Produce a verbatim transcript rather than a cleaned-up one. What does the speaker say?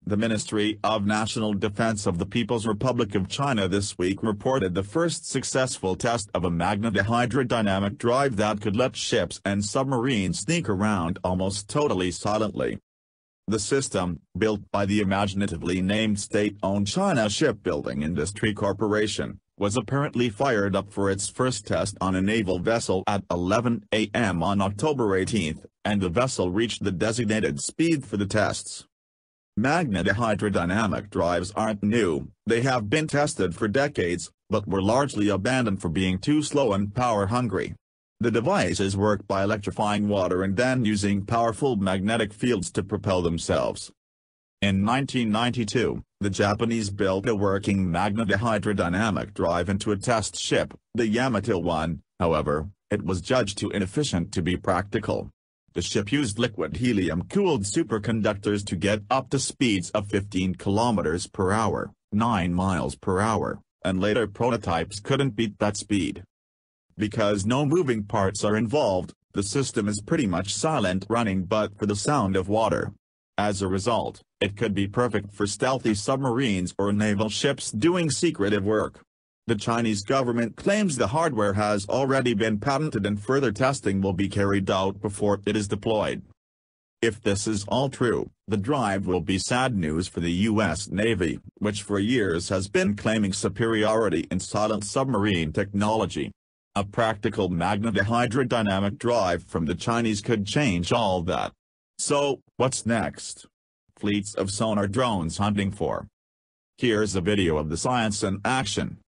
The Ministry of National Defense of the People's Republic of China this week reported the first successful test of a magnetohydrodynamic drive that could let ships and submarines sneak around almost totally silently. The system, built by the imaginatively named state-owned China Shipbuilding Industry Corporation, was apparently fired up for its first test on a naval vessel at eleven A M on October eighteenth, and the vessel reached the designated speed for the tests. Magnetohydrodynamic drives aren't new, they have been tested for decades, but were largely abandoned for being too slow and power-hungry. The devices work by electrifying water and then using powerful magnetic fields to propel themselves. In nineteen ninety-two, the Japanese built a working magnetohydrodynamic drive into a test ship, the Yamato one. However, it was judged too inefficient to be practical. The ship used liquid helium-cooled superconductors to get up to speeds of fifteen kilometers per hour, nine miles per hour, and later prototypes couldn't beat that speed. Because no moving parts are involved, the system is pretty much silent running but for the sound of water. As a result, it could be perfect for stealthy submarines or naval ships doing secretive work. The Chinese government claims the hardware has already been patented and further testing will be carried out before it is deployed. If this is all true, the drive will be sad news for the U S Navy, which for years has been claiming superiority in silent submarine technology. A practical magnetohydrodynamic drive from the Chinese could change all that. So, what's next? Fleets of sonar drones hunting for. Here's a video of the science in action.